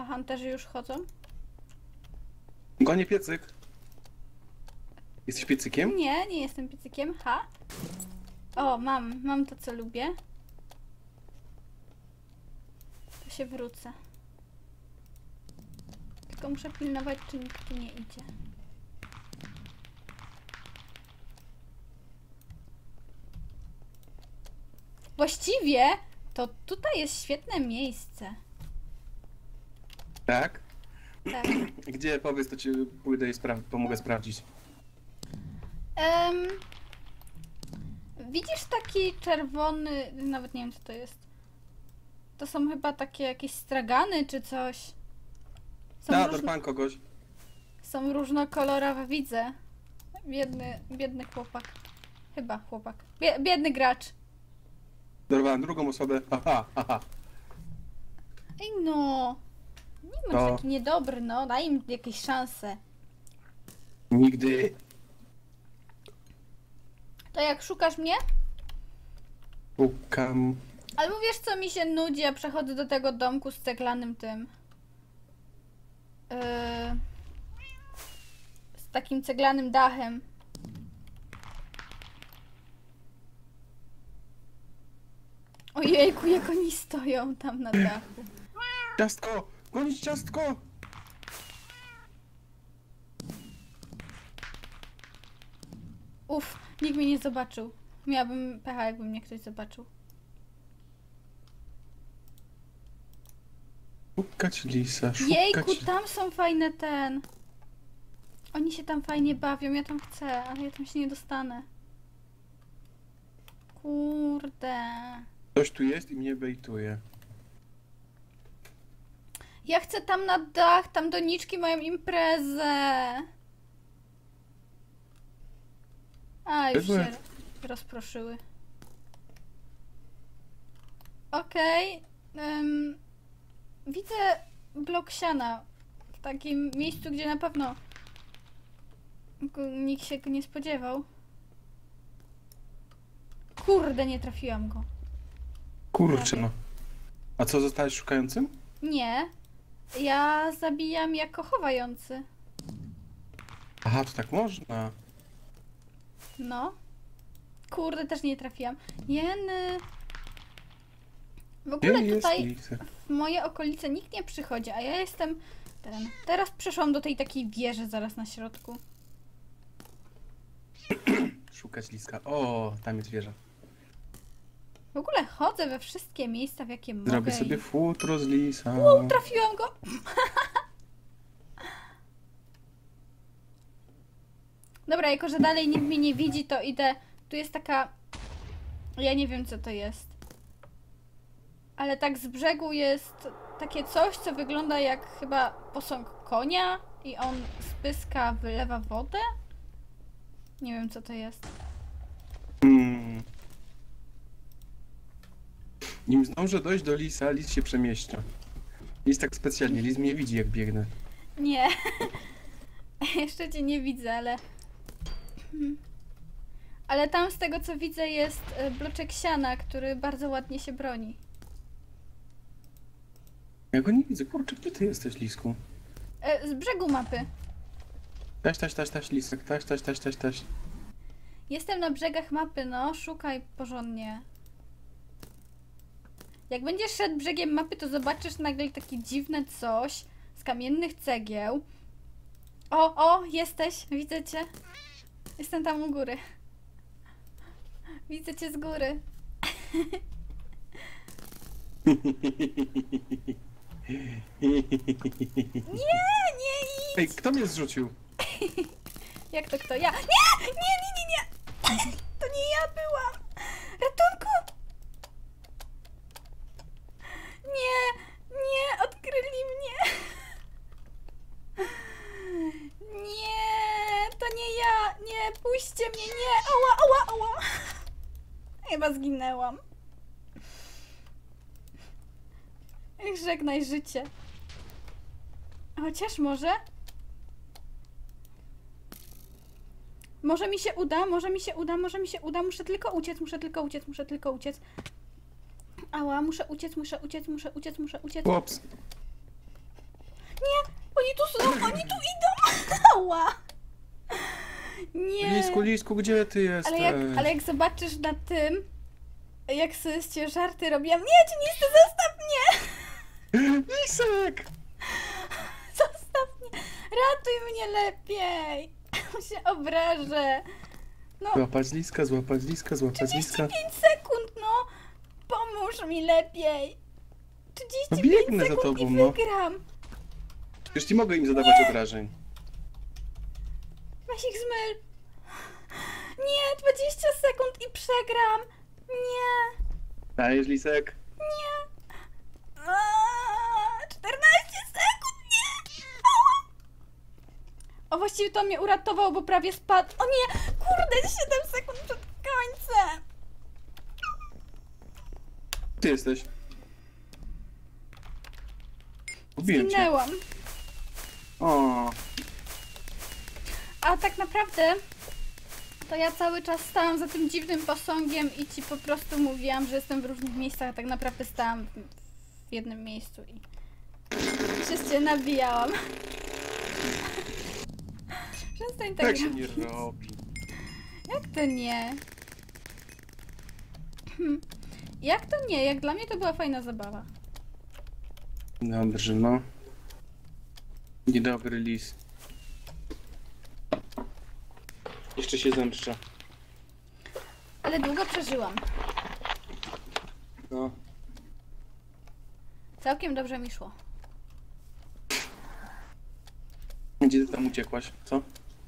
Hunterzy już chodzą? Gonię piecyk. Jesteś piecykiem? Nie, nie jestem piecykiem. Ha? O, mam to, co lubię. To się wrócę. Tylko muszę pilnować, czy nikt tu nie idzie. Właściwie to tutaj jest świetne miejsce. Tak? Tak. Gdzie? Powiedz, to ci pójdę i pomogę sprawdzić. Widzisz taki czerwony... Nawet nie wiem, co to jest. To są chyba takie jakieś stragany, czy coś. Dorwałem kogoś. Są różnokolorowe, widzę. Biedny chłopak. Chyba chłopak. Biedny gracz. Dorwałem drugą osobę. Aha. Ej no. Nie bądź taki niedobry, no. Daj im jakieś szanse. Nigdy. To jak szukasz mnie? Szukam. Albo wiesz co, mi się nudzi, ja przechodzę do tego domku z ceglanym tym. Z takim ceglanym dachem. Ojejku, jak oni stoją tam na dachu. Ciastko! Gonić ciastko! Uff, nikt mnie nie zobaczył. Miałabym pecha, jakby mnie ktoś zobaczył. Szukać lisa, szukać... Jejku, tam są fajne Oni się tam fajnie bawią, ja tam chcę, ale ja tam się nie dostanę. Kurde. Ktoś tu jest i mnie bejtuje. Ja chcę tam na dach, tam doniczki mają imprezę. A, już się rozproszyły. Okej. Widzę blok siana w takim miejscu, gdzie na pewno nikt się go nie spodziewał. Kurde, nie trafiłam go. Kurczę no. A co, zostałeś szukającym? Nie. Ja zabijam jako chowający. Aha, to tak można. No. Kurde, też nie trafiłam. Jeny. W ogóle tutaj w moje okolice nikt nie przychodzi, a ja jestem Teraz przeszłam do tej takiej wieży zaraz na środku. Szukać liska. O, tam jest wieża. W ogóle chodzę we wszystkie miejsca, w jakie mogę. Zrobię sobie futro z lisa. Wow, trafiłam go! Dobra, jako że dalej nikt mnie nie widzi, to idę... Tu jest taka... Ja nie wiem, co to jest. Ale tak z brzegu jest takie coś, co wygląda jak chyba posąg konia i on z pyska wylewa wodę? Nie wiem, co to jest. Nim zdążę dojść do lisa, lis się przemieszcza. Lis tak specjalnie, lis mnie widzi, jak biegnę. Nie. Jeszcze cię nie widzę, ale... Ale tam z tego, co widzę, jest bloczek siana, który bardzo ładnie się broni. Ja go nie widzę. Kurczę, gdzie ty jesteś, lisku? Z brzegu mapy. Taś, lisek. Taś. Jestem na brzegach mapy, no. Szukaj porządnie. Jak będziesz szedł brzegiem mapy, to zobaczysz nagle takie dziwne coś z kamiennych cegieł. O, jesteś. Widzę cię. Jestem tam u góry. Widzę cię z góry. Nie idź! Ej, kto mnie zrzucił? Jak to kto? Ja? Nie! To nie ja byłam! Ratunku! Nie, odkryli mnie! Nie, to nie ja! Nie, puśćcie mnie, nie! Ała! Chyba zginęłam. Żegnaj życie. Chociaż może... Może mi się uda. Muszę tylko uciec. Ała, muszę uciec. Chłops. Nie! Oni tu są! Oni tu idą! Ała! Nie! Lisku, gdzie ty jesteś? Ale jak zobaczysz na tym, jak sobie z ciebie żarty robiłam. Nie, Cienisty, zostaw mnie! Lisek! Zostaw mnie! Ratuj mnie lepiej! Się obrażę. No, Złapać liska, złapać liska, złapać liska. 35 sekund, no! Pomóż mi lepiej! 35 No biegnę za sekund tobą, i no. wygram! Już nie mogę im zadawać obrażeń. Weź ich zmyl! Nie, 20 sekund i przegram! Nie! Dajesz, Lisek? Nie! 14 sekund! Nie! Ała! O, właściwie to mnie uratował, bo prawie spadł. O nie! Kurde, 7 sekund przed końcem! Ty jesteś. Ubiłem cię. Zginęłam. O, A tak naprawdę to ja cały czas stałam za tym dziwnym posągiem i ci po prostu mówiłam, że jestem w różnych miejscach, a tak naprawdę stałam w jednym miejscu i się cię nabijałam. Przestań tak tak się robić. nie robi. Jak to nie? Jak to nie? Jak dla mnie to była fajna zabawa. Dobrze, no. Niedobry lis. Jeszcze się zemszczę. Ale długo przeżyłam. No. Całkiem dobrze mi szło. Gdzie ty tam uciekłaś? Co?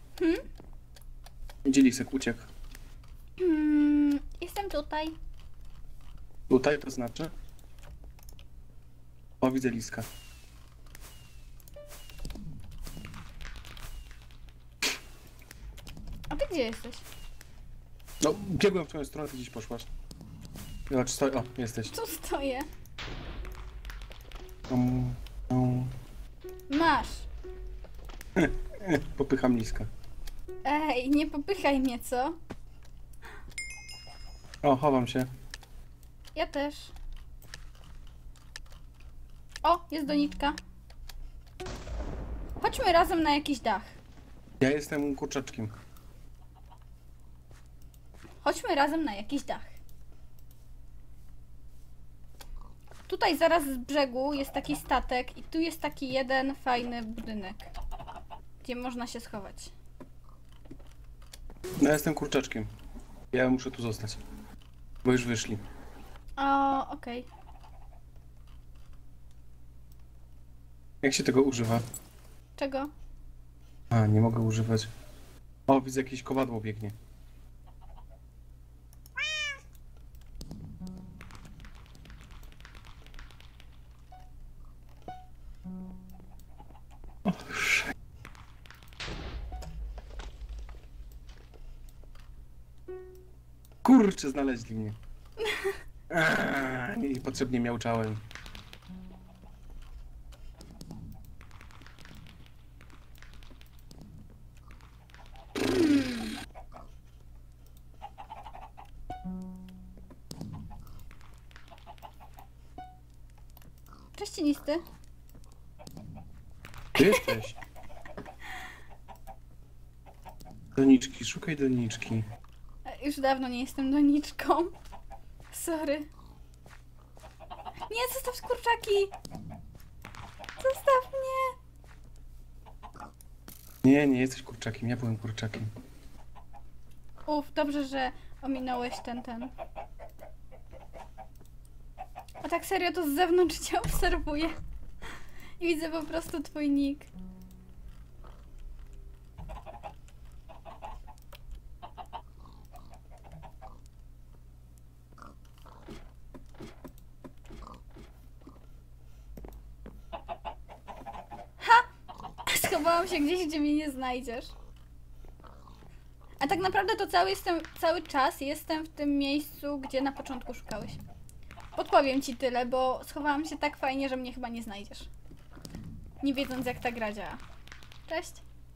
Gdzie lisek uciekł? Jestem tutaj. Tutaj to znaczy? O, widzę liska. A ty gdzie jesteś? No, biegłem w twoją stronę, ty gdzieś poszłaś. Zobacz, stoi. O, jesteś. Tu stoję. Um. Masz. Popycham liska. Ej, nie popychaj mnie, co? O, chowam się. Ja też. O, jest doniczka. Chodźmy razem na jakiś dach. Ja jestem kurczaczkiem. Chodźmy razem na jakiś dach. Tutaj zaraz z brzegu jest taki statek i tu jest taki jeden fajny budynek, gdzie można się schować. No, ja jestem kurczaczkiem. Ja muszę tu zostać. Bo już wyszli. O, okej. Jak się tego używa? Czego? A, nie mogę używać. O, widzę jakieś kowadło biegnie. O, kurczę, znaleźli mnie. Niepotrzebnie miauczałem. Cześć, Cienisty. Ty jesteś. Doniczki, szukaj doniczki. Już dawno nie jestem doniczką. Sorry. Nie, zostaw kurczaki! Zostaw mnie! Nie jesteś kurczakiem, ja byłem kurczakiem. Dobrze, że ominąłeś ten. A tak serio to z zewnątrz cię obserwuję. I widzę po prostu twój nick. Ha! Schowałam się gdzieś, gdzie mnie nie znajdziesz. A tak naprawdę to cały czas jestem w tym miejscu, gdzie na początku szukałeś. Podpowiem ci tyle, bo schowałam się tak fajnie, że mnie chyba nie znajdziesz. Nie wiedząc, jak ta gra działa. Cześć.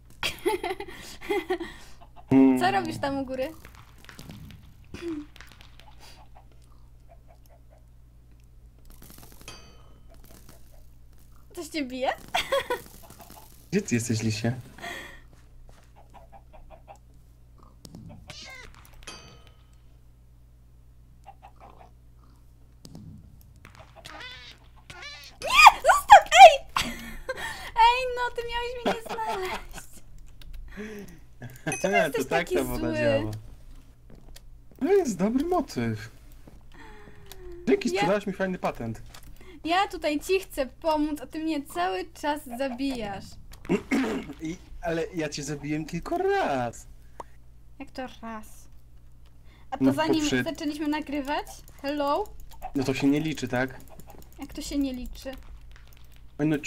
Co robisz tam u góry? Coś cię bije? Gdzie ty jesteś, lisie? Zostaw! Ej! Ej, no ty miałeś mnie nie znaleźć. Dlaczego jesteś To tak taki ta woda zły? działa. To jest dobry motyw. Dzięki, sprzedałaś mi fajny patent. Ja tutaj ci chcę pomóc, a ty mnie cały czas zabijasz. Ale ja cię zabiłem tylko raz. Jak to raz? A to No, zanim poprzed- zaczęliśmy nagrywać? Hello? No to się nie liczy, tak? Jak to się nie liczy? Oj, no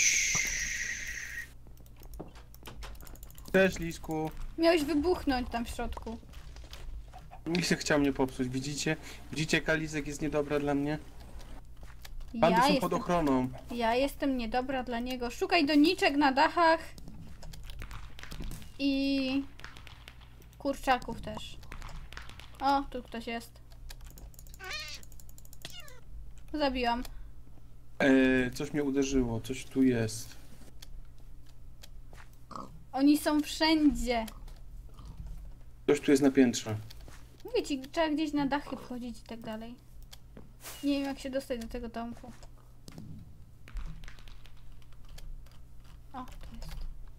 Cześć, lisku. Miałeś wybuchnąć tam w środku. Lisek chciał mnie popsuć, widzicie? Widzicie, jaka Lisek jest niedobra dla mnie? Bandy są pod ochroną. Ja jestem niedobra dla niego. Szukaj doniczek na dachach. I... kurczaków też. O, tu ktoś jest. Zabiłam. Coś mnie uderzyło, coś tu jest. Oni są wszędzie. Coś tu jest na piętrze. Mówię ci, trzeba gdzieś na dachy wchodzić i tak dalej. Nie wiem, jak się dostać do tego domku. O, tu jest.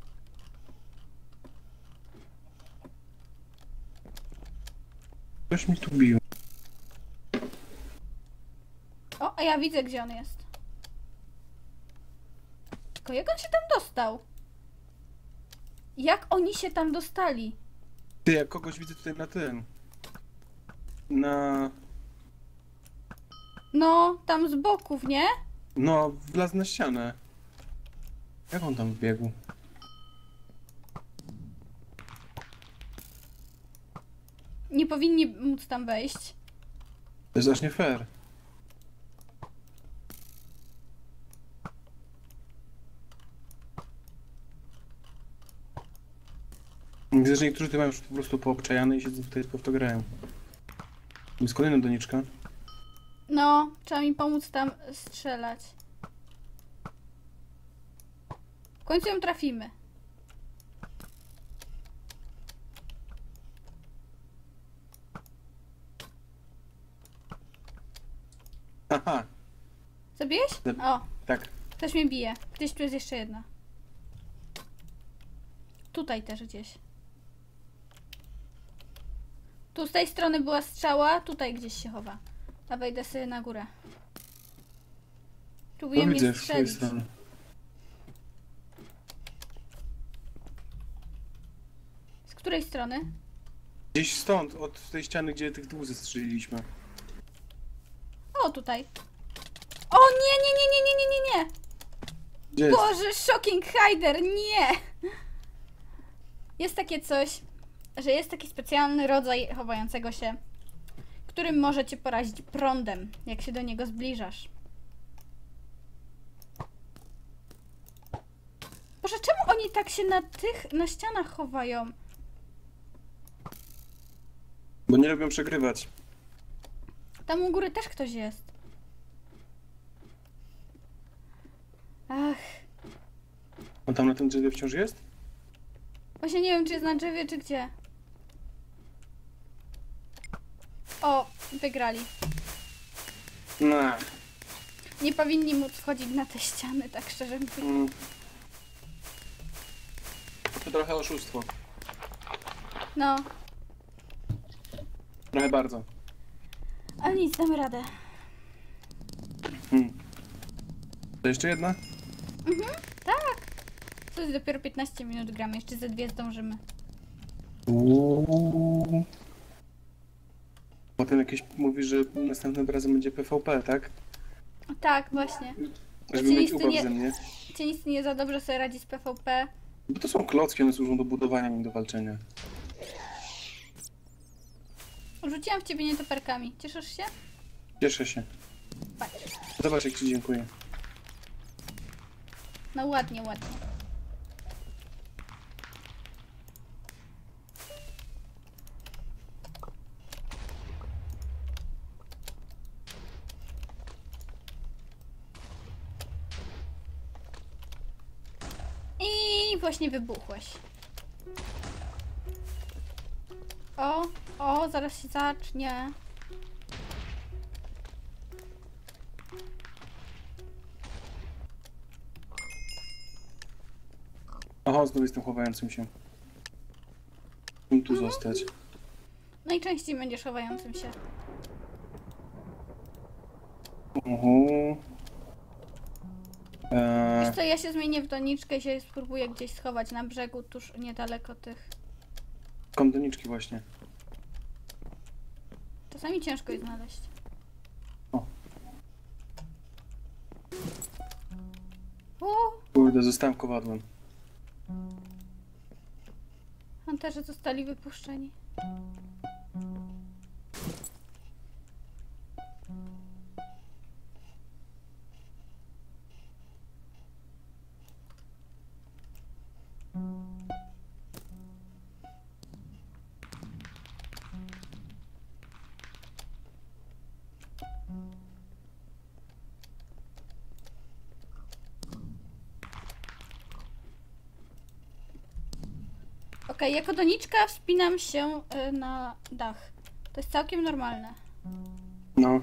Coś mi tu bił. O, a ja widzę, gdzie on jest. Tylko jak on się tam dostał? Jak oni się tam dostali? Ty, jak kogoś widzę tutaj na tym. Na... No, tam z boków, nie? No, wlazł na ścianę. Jak on tam wbiegł? Nie powinni móc tam wejść. To jest aż nie fair. Widzę, że niektórzy tu mają już po prostu poobczajane i siedzą tutaj w to grają. Jest kolejna doniczka. No, trzeba mi pomóc tam strzelać. W końcu ją trafimy. Aha, Zabiłeś? O, tak. ktoś mnie bije. Gdzieś tu jest jeszcze jedna. Tutaj też gdzieś. Tu z tej strony była strzała, tutaj gdzieś się chowa. A wejdę sobie na górę. Próbuje No mnie widzę, z tej strzelić. strony. Z której strony? Gdzieś stąd, od tej ściany, gdzie tych dwóch zestrzeliliśmy. O, tutaj. O, nie, nie, nie, nie, nie, nie, nie, nie. Gdzie jest? Boże, shocking hider, nie! Jest takie coś, że jest taki specjalny rodzaj chowającego się, którym może cię porazić prądem, jak się do niego zbliżasz. Boże, czemu oni tak się na ścianach chowają? Bo nie lubią przegrywać. Tam u góry też ktoś jest. Ach, On tam na tym drzewie wciąż jest? właśnie nie wiem, czy jest na drzewie, czy gdzie. O, wygrali. No. Nie powinni móc wchodzić na te ściany, tak szczerze mówiąc. Mm. To trochę oszustwo. No, Trochę bardzo. ale nic, damy radę. To jeszcze jedna? Tak. To jest dopiero 15 minut gramy, jeszcze ze dwie zdążymy. Potem jakieś mówi, że następnym razem będzie PvP, tak? Tak, właśnie. Żeby mieć Cieniste ubaw nie- ze mnie. Cienisty nie za dobrze sobie radzi z PvP. Bo to są klocki, one służą do budowania, nie do walczenia. Rzuciłam w ciebie nietoperkami. Cieszysz się? Cieszę się. Patrz. Zobacz, jak ci dziękuję. No ładnie, ładnie. i właśnie wybuchłeś. O, zaraz się zacznie. Oho, znowu jestem chowającym się. Musimy tu zostać. Najczęściej będziesz chowającym się. Wiesz co, ja się zmienię w doniczkę i się spróbuję gdzieś schować na brzegu, tuż niedaleko tych. Skąd doniczki właśnie? Czasami ciężko je znaleźć. O. O! Kurde, zostałem kowadłem. Hunterzy zostali wypuszczeni. Okej, jako doniczka wspinam się na dach. To jest całkiem normalne. No.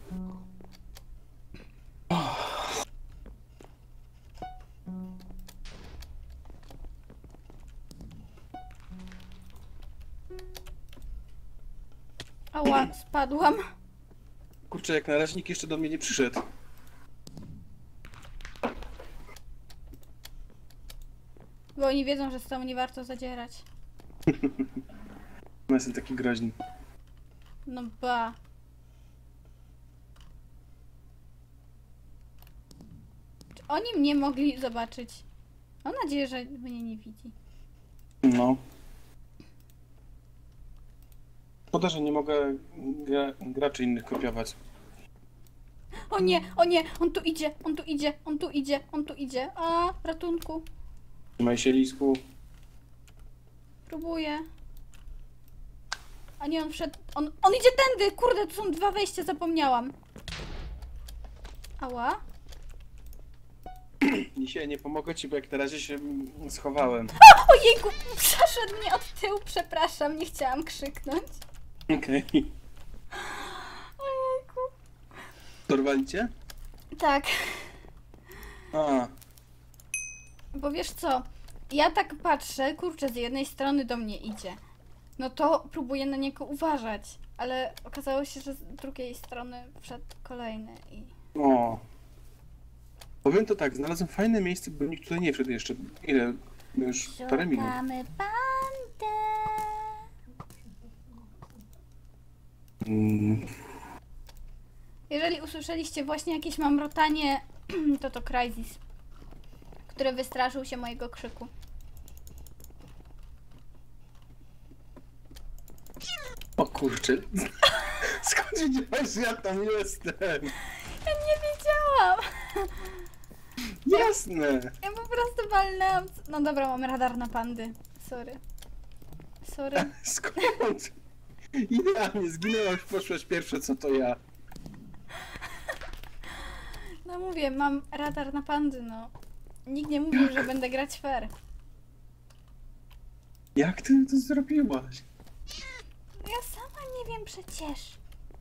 Ała, spadłam. Kurczę, jak na razie nikt jeszcze do mnie nie przyszedł. Bo oni wiedzą, że z tobą nie warto zadzierać. No jestem taki groźny. No ba. Czy oni mnie mogli zobaczyć? Mam nadzieję, że mnie nie widzi. No. Szkoda, że nie mogę graczy innych kopiować. O nie, on tu idzie, on tu idzie, on tu idzie, on tu idzie. A, ratunku. Trzymaj się, Lisku. Próbuję. A nie, on wszedł. On idzie tędy! Kurde, tu są dwa wejścia, zapomniałam. Ała. Dzisiaj nie pomogę ci, bo jak na razie się schowałem. Ojejku, przeszedł mnie od tyłu, przepraszam, nie chciałam krzyknąć. Okej. Ojejku. Dorwali cię? Tak, A, bo wiesz co, ja tak patrzę, kurczę, z jednej strony do mnie idzie. No to próbuję na niego uważać, ale okazało się, że z drugiej strony wszedł kolejny i... o. Powiem to tak, znalazłem fajne miejsce, bo nikt tutaj nie wszedł jeszcze. Ile? Już parę minut. Szukamy bandę. Mm. Jeżeli usłyszeliście właśnie jakieś mamrotanie, to Crysis, który wystraszył się mojego krzyku. O kurczę. Skąd wiedziałeś, że ja tam jestem? Ja nie wiedziałam! Jasne. Ja po prostu walnęłam... No dobra, mam radar na pandy. Sorry. Sorry. Skąd? Idealnie, zginęłaś, poszłaś pierwsze, co to ja. No mówię, mam radar na pandy, no. Nikt nie mówił, że będę grać fair. Jak ty to zrobiłaś? Ja sama nie wiem przecież.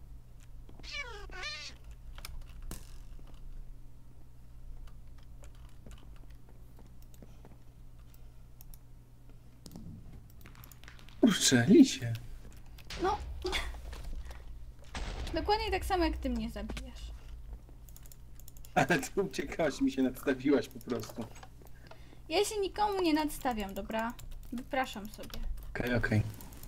Kurczę, lisie. No. Dokładnie tak samo jak ty mnie zabijasz. Ale ty uciekałaś, mi się nadstawiłaś po prostu. Ja się nikomu nie nadstawiam, dobra? Wypraszam sobie. Okej.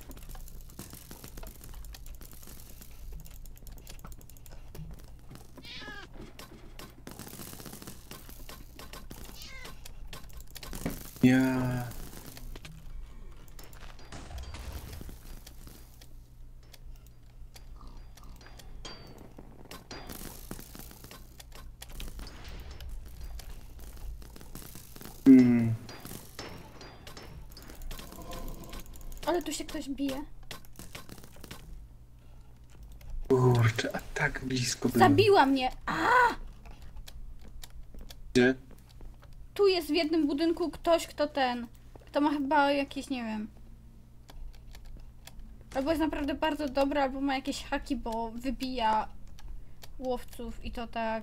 Ja... Ale tu się ktoś bije. Kurczę, a tak blisko byłem. Zabiła mnie! A! Gdzie? tu jest w jednym budynku ktoś, kto ma chyba jakieś, nie wiem. Albo jest naprawdę bardzo dobry, albo ma jakieś haki, bo wybija łowców i to tak.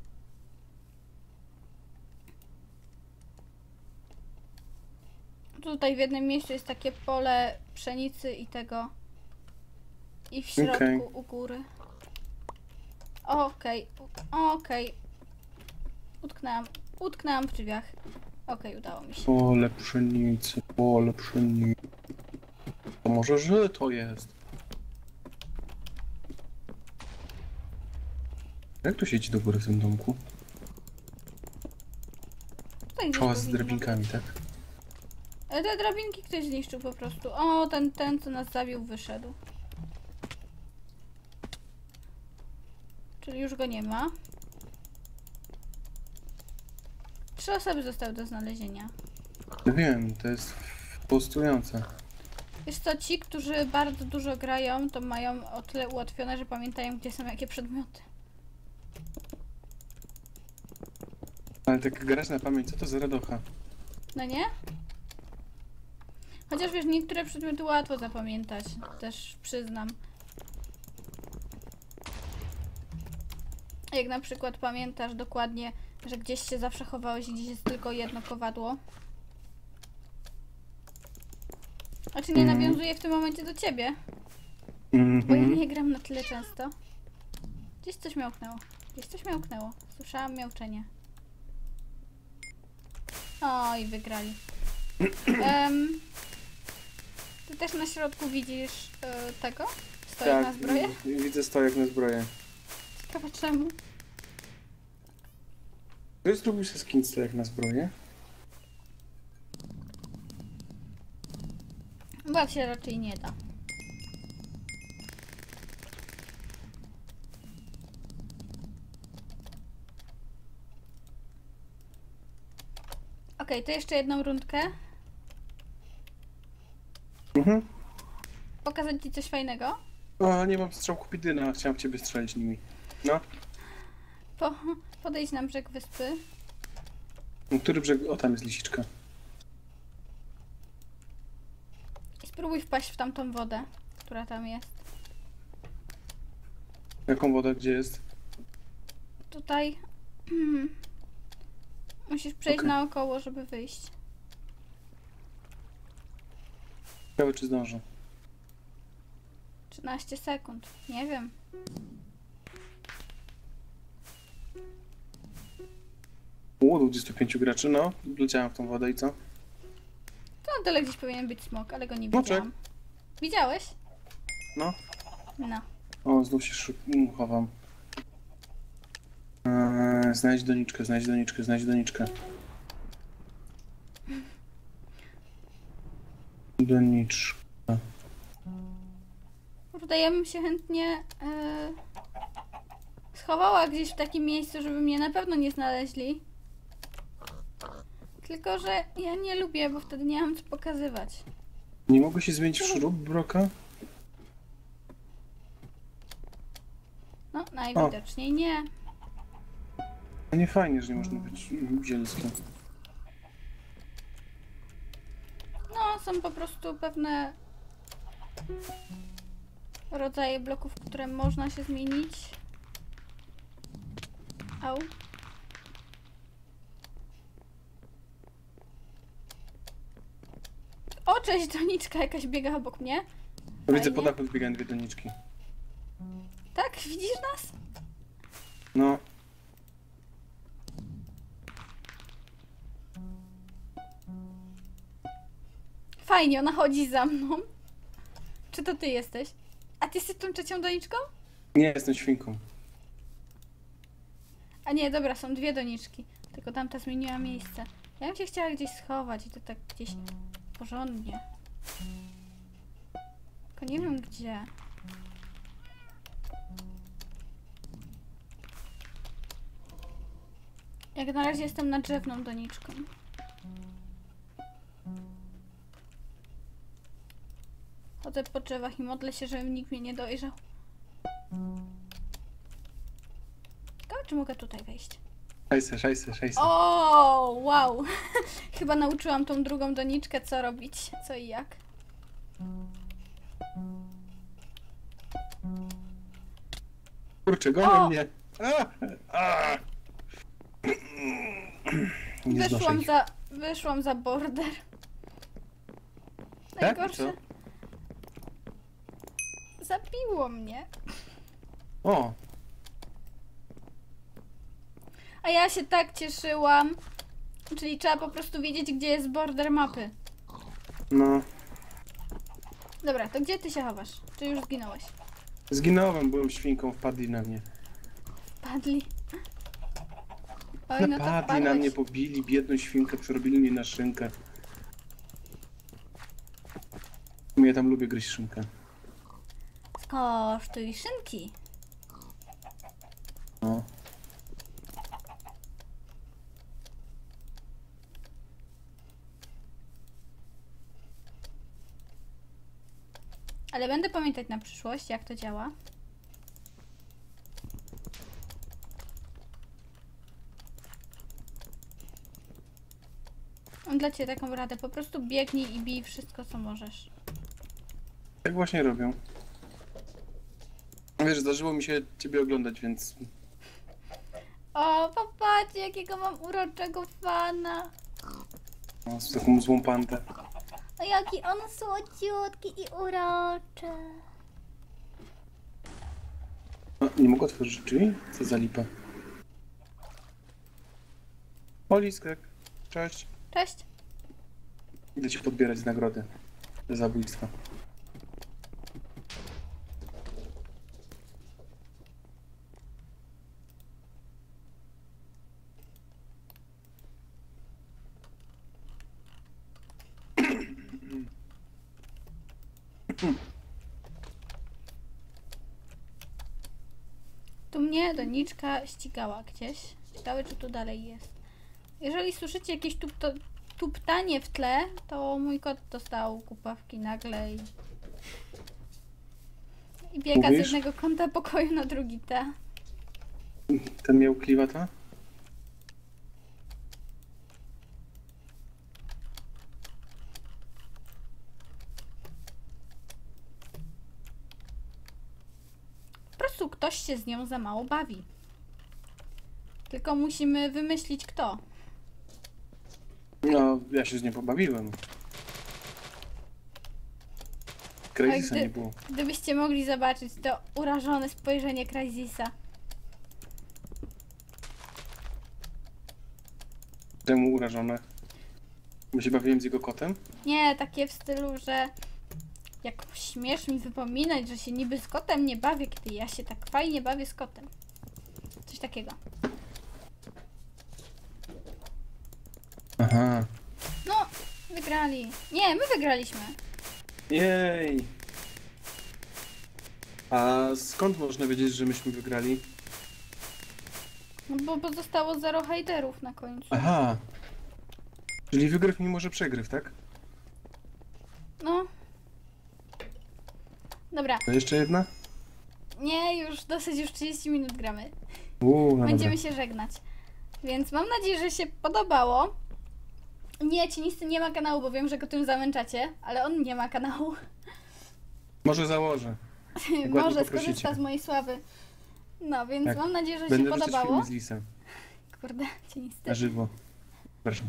Tutaj w jednym miejscu jest takie pole pszenicy i tego. I w środku u góry. Okej. Utknęłam w drzwiach. Okej, udało mi się. Pole pszenicy, pole pszenicy. To może źle to jest. Jak tu siedzi do góry w tym domku? Tutaj gdzieś Szała z powinno drabinkami, być. tak? Te drabinki ktoś zniszczył po prostu. O, ten co nas zabił, wyszedł. Czyli już go nie ma. 3 osoby zostały do znalezienia. Wiem, to jest frustrujące. Wiesz co, ci, którzy bardzo dużo grają, to mają o tyle ułatwione, że pamiętają, gdzie są jakie przedmioty. Ale tak grać na pamięć, co to za radocha? No nie? Chociaż wiesz, niektóre przedmioty łatwo zapamiętać, też przyznam. Jak na przykład pamiętasz dokładnie, że gdzieś się zawsze chowałeś i gdzieś jest tylko jedno kowadło. Znaczy nie nawiązuję w tym momencie do ciebie, bo ja nie gram na tyle często. Gdzieś coś miałknęło. Gdzieś coś miałknęło. Słyszałam miauczenie. O, i wygrali. Ty też na środku widzisz tego? Stojak na zbroję? Widzę stojak na zbroję. Ciekawe czemu? Ty zrobił się skin stojak na zbroję? Chyba się raczej nie da. Okej, to jeszcze jedną rundkę. Pokazać ci coś fajnego? O, nie mam strzałku pidyna, chciałem w ciebie strzelić nimi. No. Podejdź na brzeg wyspy. Który brzeg? O, tam jest lisiczka. I spróbuj wpaść w tamtą wodę, która tam jest. Jaką wodę? Gdzie jest? Tutaj. Musisz przejść naokoło, żeby wyjść. Ciekawe, czy zdążę. 13 sekund. Nie wiem. Do 25 graczy, no. Leciałem w tą wodę i co? To na dole gdzieś powinien być smok, ale go nie Smoczek. widziałam. Widziałeś? No. No. O, znów się chowam. Znajdź doniczkę, znajdź doniczkę, znajdź doniczkę. Doniczka. Kurde, ja bym się chętnie schowała gdzieś w takim miejscu, żeby mnie na pewno nie znaleźli. Tylko, że ja nie lubię, bo wtedy nie mam co pokazywać. Nie mogę się zmienić w śrub, broka? No, najwidoczniej nie. No nie fajnie, że nie można być zielskim. No, są po prostu pewne rodzaje bloków, w które można się zmienić. Au. O, cześć, doniczka jakaś biega obok mnie. No, widzę Fajnie. po dachu zbiegają dwie doniczki. Tak? Widzisz nas? No. Fajnie, ona chodzi za mną. Czy to ty jesteś? A ty jesteś tą trzecią doniczką? Nie, jestem świnką. A nie, dobra, są dwie doniczki. Tylko tamta zmieniła miejsce. Ja bym się chciała gdzieś schować i to tak gdzieś porządnie. Tylko nie wiem gdzie. Jak na razie jestem nad drzewną doniczką. Chodzę po drzewach i modlę się, żeby nikt mnie nie dojrzał. Ciekawe, czy mogę tutaj wejść? Szajse. O, wow. Chyba nauczyłam tą drugą doniczkę, co robić, co i jak. Kurczę, O! gonią mnie. A! Nie znoszę ich. Wyszłam za border. Tak? I Najgorsze. co? Zabiło mnie. O, A ja się tak cieszyłam. Czyli trzeba po prostu wiedzieć, gdzie jest border mapy. no. Dobra, to gdzie ty się chowasz? Czy już zginąłeś? Zginąłem, byłem świnką, wpadli na mnie. Padli. Oj, no to Napadli na mnie, wpadłeś. pobili biedną świnkę, przerobili mnie na szynkę. Ja tam lubię gryźć szynkę. Skosztuj szynki. No. Ale będę pamiętać na przyszłość, jak to działa. Mam dla ciebie taką radę. Po prostu biegnij i bij wszystko, co możesz. Tak właśnie robią. Wiesz, zdarzyło mi się ciebie oglądać, więc... O, popatrzcie, jakiego mam uroczego fana. No, z taką złą pantę. O, jaki on słodziutki i uroczy. No, nie mogę otworzyć drzwi? Co za lipa. O, Liskek. Cześć. Cześć. Idę ci podbierać nagrody za zabójstwo. Tu mnie doniczka ścigała gdzieś. Ciekawe, czy tu dalej jest. Jeżeli słyszycie jakieś tuptanie w tle, to mój kot dostał kupawki nagle i biega z Mówisz? jednego kąta pokoju na drugi te. Ten miał kliwata? Po prostu ktoś się z nią za mało bawi. Tylko musimy wymyślić kto. No, ja się z nim pobawiłem. Crazysa nie było. Gdybyście mogli zobaczyć to urażone spojrzenie Crysisa. Temu urażone. Bo się bawiłem z jego kotem? Nie, takie w stylu, że jak śmiesz mi wypominać, że się niby z kotem nie bawię, kiedy ja się tak fajnie bawię z kotem. Coś takiego. Aha. No, wygrali. Nie, my wygraliśmy. Jej! A skąd można wiedzieć, że myśmy wygrali? No bo zostało 0 hejterów na końcu. Aha. Czyli wygryw mimo, że przegryw, tak? No. Dobra. To jeszcze jedna? Nie, już dosyć, już 30 minut gramy. No Będziemy dobra. się żegnać. Więc mam nadzieję, że się podobało. Nie, Cienisty nie ma kanału, bo wiem, że go tym zamęczacie, ale on nie ma kanału. Może założę. Jak ładnie Może poprosicie. skorzysta z mojej sławy. No, więc Tak. mam nadzieję, że Będę się wrzucać podobało. filmy z Lisem. Kurde, Cienisty. Na żywo. Proszę.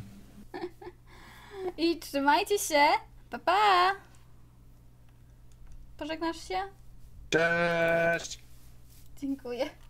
I trzymajcie się. Pa, pa! Pożegnasz się? Cześć! Dziękuję.